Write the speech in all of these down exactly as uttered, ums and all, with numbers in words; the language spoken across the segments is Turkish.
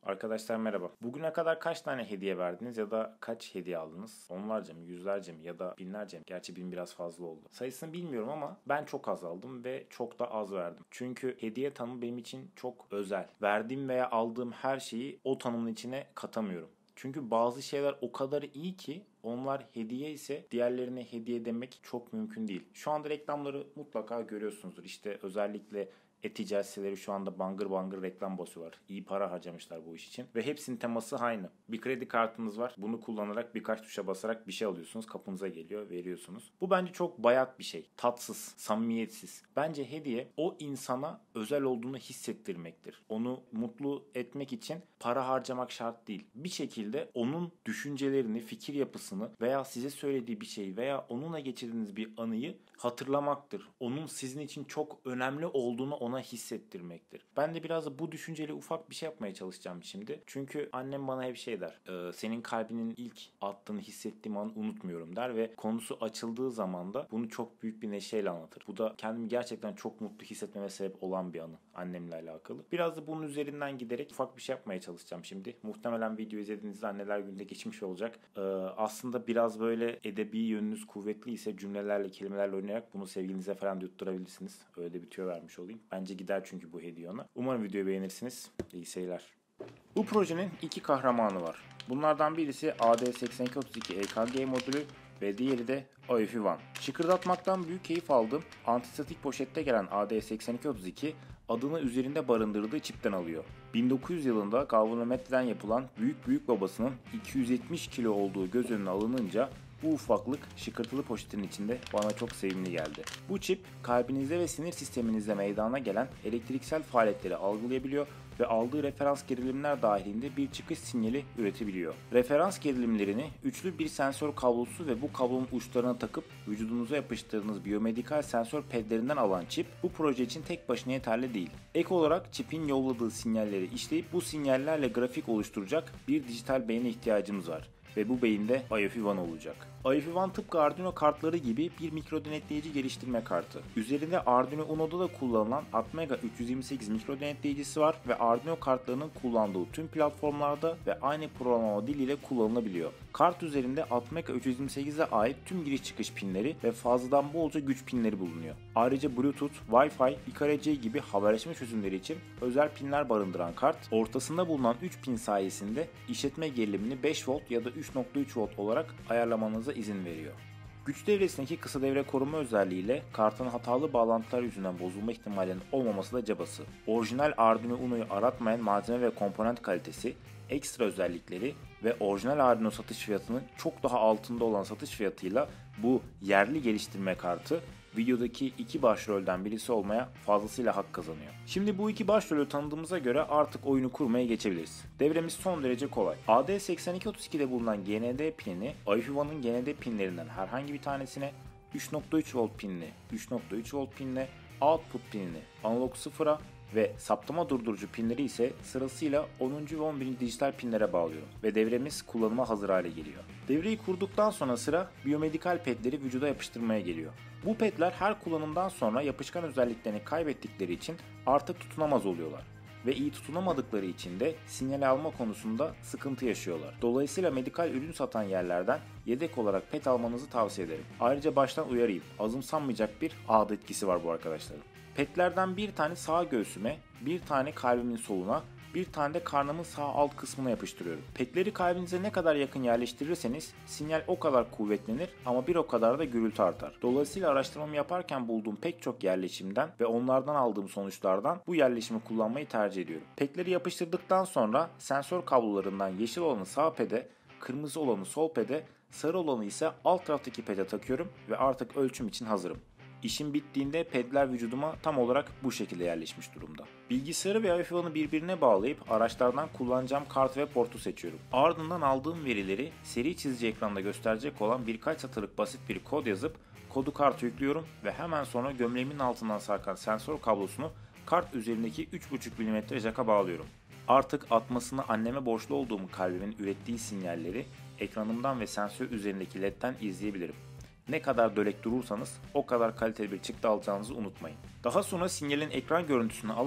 Arkadaşlar merhaba. Bugüne kadar kaç tane hediye verdiniz ya da kaç hediye aldınız? Onlarca mı, yüzlerce mi ya da binlerce mi? Gerçi bin biraz fazla oldu. Sayısını bilmiyorum ama ben çok az aldım ve çok da az verdim. Çünkü hediye tanımı benim için çok özel. Verdiğim veya aldığım her şeyi o tanımın içine katamıyorum. Çünkü bazı şeyler o kadar iyi ki onlar hediye ise diğerlerine hediye demek çok mümkün değil. Şu anda reklamları mutlaka görüyorsunuzdur. İşte özellikle e-ticaret siteleri şu anda bangır bangır reklam basıyorlar. İyi para harcamışlar bu iş için. Ve hepsinin teması aynı. Bir kredi kartınız var. Bunu kullanarak birkaç tuşa basarak bir şey alıyorsunuz. Kapınıza geliyor, veriyorsunuz. Bu bence çok bayat bir şey. Tatsız, samimiyetsiz. Bence hediye o insana özel olduğunu hissettirmektir. Onu mutlu etmek için para harcamak şart değil. Bir şekilde onun düşüncelerini, fikir yapısını veya size söylediği bir şey veya onunla geçirdiğiniz bir anıyı hatırlamaktır. Onun sizin için çok önemli olduğunu ona hissettirmektir. Ben de biraz da bu düşünceyle ufak bir şey yapmaya çalışacağım şimdi. Çünkü annem bana hep şey der. E, senin kalbinin ilk attığını hissettiğim anı unutmuyorum der ve konusu açıldığı zaman da bunu çok büyük bir neşeyle anlatır. Bu da kendimi gerçekten çok mutlu hissetmeme sebep olan bir anı annemle alakalı. Biraz da bunun üzerinden giderek ufak bir şey yapmaya çalışacağım şimdi. Muhtemelen video izlediğinizde anneler gününde geçmiş olacak. E, aslında biraz böyle edebi yönünüz kuvvetli ise cümlelerle, kelimelerle oynayarak bunu sevgilinize falan yutturabilirsiniz. Öyle de bir tüyo vermiş olayım. Bence gider çünkü bu hediye ona. Umarım videoyu beğenirsiniz. İyi seyirler. Bu projenin iki kahramanı var. Bunlardan birisi A D seksen iki otuz iki E K G modülü ve diğeri de A F One. Şıkırdatmaktan büyük keyif aldığım antistatik poşette gelen A D seksen iki otuz iki adını üzerinde barındırdığı çipten alıyor. bin dokuz yüz yılında galvanometreden yapılan büyük büyük babasının iki yüz yetmiş kilo olduğu göz önüne alınınca bu ufaklık şıkırtılı poşetin içinde bana çok sevimli geldi. Bu çip kalbinizde ve sinir sisteminizde meydana gelen elektriksel faaliyetleri algılayabiliyor ve aldığı referans gerilimler dahilinde bir çıkış sinyali üretebiliyor. Referans gerilimlerini üçlü bir sensör kablosu ve bu kablonun uçlarına takıp vücudunuza yapıştırdığınız biyomedikal sensör pedlerinden alan çip bu proje için tek başına yeterli değil. Ek olarak çipin yolladığı sinyalleri işleyip bu sinyallerle grafik oluşturacak bir dijital beyne ihtiyacımız var. Ve bu beyinde A F One olacak. A F One tıpkı Arduino kartları gibi bir mikro denetleyici geliştirme kartı. Üzerinde Arduino Uno'da da kullanılan Atmega üç yüz yirmi sekiz mikro denetleyicisi var ve Arduino kartlarının kullandığı tüm platformlarda ve aynı programlama diliyle kullanılabiliyor. Kart üzerinde Atmega üç yüz yirmi sekize ait tüm giriş çıkış pinleri ve fazladan bolca güç pinleri bulunuyor. Ayrıca Bluetooth, Wi-Fi, I R C gibi haberleşme çözümleri için özel pinler barındıran kart, ortasında bulunan üç pin sayesinde işletme gerilimini beş volt ya da üç nokta üç volt olarak ayarlamanıza izin veriyor. Güç devresindeki kısa devre koruma özelliğiyle kartın hatalı bağlantılar yüzünden bozulma ihtimalinin olmaması da cabası. Orijinal Arduino Uno'yu aratmayan malzeme ve komponent kalitesi, ekstra özellikleri ve orijinal Arduino satış fiyatının çok daha altında olan satış fiyatıyla bu yerli geliştirme kartı videodaki iki başrolden birisi olmaya fazlasıyla hak kazanıyor. Şimdi bu iki başrolü tanıdığımıza göre artık oyunu kurmaya geçebiliriz. Devremiz son derece kolay. A D seksen iki otuz iki'de bulunan G N D pinini A F One'ın G N D pinlerinden herhangi bir tanesine, üç nokta üç volt pinini üç nokta üç volt pinine, output pinini analog sıfıra ve saptama durdurucu pinleri ise sırasıyla onuncu ve on birinci dijital pinlere bağlıyorum ve devremiz kullanıma hazır hale geliyor. Devreyi kurduktan sonra sıra biyomedikal pedleri vücuda yapıştırmaya geliyor. Bu pedler her kullanımdan sonra yapışkan özelliklerini kaybettikleri için artık tutunamaz oluyorlar ve iyi tutunamadıkları için de sinyal alma konusunda sıkıntı yaşıyorlar. Dolayısıyla medikal ürün satan yerlerden yedek olarak ped almanızı tavsiye ederim. Ayrıca baştan uyarayım, azımsanmayacak bir ağda etkisi var bu arkadaşların. Pedlerden bir tane sağ göğsüme, bir tane kalbimin soluna, bir tane de karnımın sağ alt kısmına yapıştırıyorum. Pedleri kalbinize ne kadar yakın yerleştirirseniz sinyal o kadar kuvvetlenir ama bir o kadar da gürültü artar. Dolayısıyla araştırmamı yaparken bulduğum pek çok yerleşimden ve onlardan aldığım sonuçlardan bu yerleşimi kullanmayı tercih ediyorum. Pedleri yapıştırdıktan sonra sensör kablolarından yeşil olanı sağ pede, kırmızı olanı sol pede, sarı olanı ise alt taraftaki pede takıyorum ve artık ölçüm için hazırım. İşim bittiğinde pedler vücuduma tam olarak bu şekilde yerleşmiş durumda. Bilgisayarı ve A F One'u birbirine bağlayıp araçlardan kullanacağım kart ve portu seçiyorum. Ardından aldığım verileri seri çizici ekranda gösterecek olan birkaç satırlık basit bir kod yazıp kodu karta yüklüyorum ve hemen sonra gömleğimin altından sarkan sensör kablosunu kart üzerindeki üç buçuk milimetre jaka bağlıyorum. Artık atmasını anneme borçlu olduğum kalbimin ürettiği sinyalleri ekranımdan ve sensör üzerindeki ledden izleyebilirim. Ne kadar dölek durursanız o kadar kaliteli bir çıktı alacağınızı unutmayın. Daha sonra sinyalin ekran görüntüsünü alarak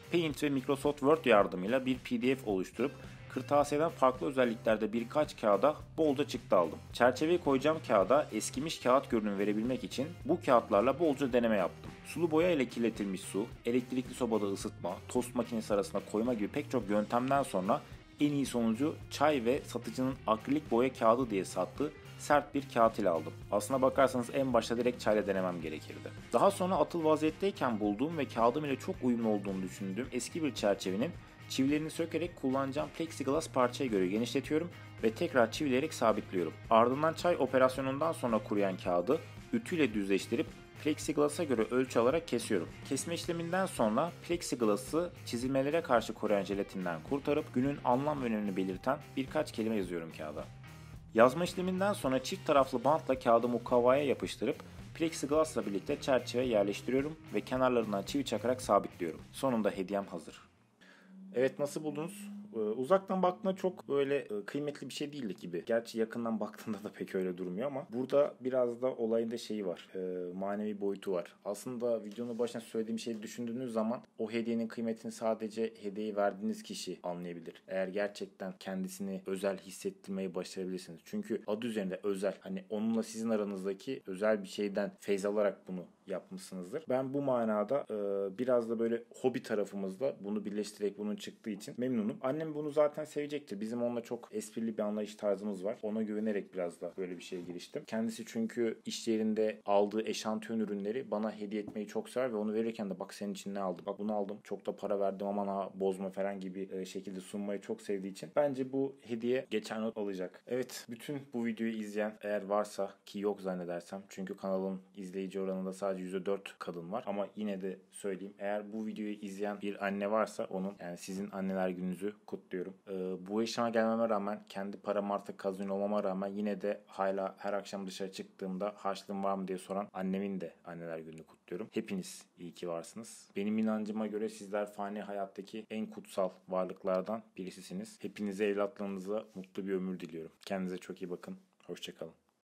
Paint ve Microsoft Word yardımıyla bir P D F oluşturup kırtasiyeden farklı özelliklerde birkaç kağıda bolca çıktı aldım. Çerçeveyi koyacağım kağıda eskimiş kağıt görünümü verebilmek için bu kağıtlarla bolca deneme yaptım. Sulu boya ile kirletilmiş su, elektrikli sobada ısıtma, tost makinesi arasına koyma gibi pek çok yöntemden sonra en iyi sonucu çay ve satıcının akrilik boya kağıdı diye sattığı sert bir kağıt ile aldım. Aslına bakarsanız en başta direkt çayla denemem gerekirdi. Daha sonra atıl vaziyetteyken bulduğum ve kağıdım ile çok uyumlu olduğunu düşündüğüm eski bir çerçevenin çivilerini sökerek kullanacağım plexiglass parçaya göre genişletiyorum ve tekrar çivileyerek sabitliyorum. Ardından çay operasyonundan sonra kuruyan kağıdı ütüyle düzleştirip plexiglass'a göre ölçü alarak kesiyorum. Kesme işleminden sonra plexiglass'ı çizilmelere karşı koruyan jelatinden kurtarıp günün anlam ve önemini belirten birkaç kelime yazıyorum kağıda. Yazma işleminden sonra çift taraflı bantla kağıdı mukavvaya yapıştırıp plexiglass'la birlikte çerçeveye yerleştiriyorum ve kenarlarından çivi çakarak sabitliyorum. Sonunda hediyem hazır. Evet, nasıl buldunuz? Ee, uzaktan baktığında çok böyle e, kıymetli bir şey değildi gibi. Gerçi yakından baktığında da pek öyle durmuyor ama burada biraz da olayında şeyi var. E, manevi boyutu var. Aslında videonun başına söylediğim şeyi düşündüğünüz zaman o hediyenin kıymetini sadece hediyeyi verdiğiniz kişi anlayabilir. Eğer gerçekten kendisini özel hissettirmeyi başarabilirsiniz. Çünkü adı üzerinde özel. Hani onunla sizin aranızdaki özel bir şeyden feyz alarak bunu yapmışsınızdır. Ben bu manada e, biraz da böyle hobi tarafımızda bunu birleştirerek bunun çıktığı için memnunum. Annem bunu zaten sevecektir. Bizim onunla çok esprili bir anlayış tarzımız var. Ona güvenerek biraz da böyle bir şeye giriştim. Kendisi çünkü iş yerinde aldığı eşantiyon ürünleri bana hediye etmeyi çok sever ve onu verirken de bak senin için ne aldım, bak bunu aldım, çok da para verdim aman ha bozma falan gibi e, şekilde sunmayı çok sevdiği için bence bu hediye geçer not alacak. Evet, bütün bu videoyu izleyen eğer varsa, ki yok zannedersem çünkü kanalın izleyici oranında sadece yüzde dört kadın var ama yine de söyleyeyim, eğer bu videoyu izleyen bir anne varsa onun, yani sizin anneler gününüzü kutluyorum. Ee, bu yaşıma gelmeme rağmen, kendi param artık kazanıyor olmama rağmen yine de hala her akşam dışarı çıktığımda harçlığım var mı diye soran annemin de anneler gününü kutluyorum. Hepiniz iyi ki varsınız. Benim inancıma göre sizler fani hayattaki en kutsal varlıklardan birisisiniz. Hepinize, evlatlarınıza mutlu bir ömür diliyorum. Kendinize çok iyi bakın. Hoşça kalın.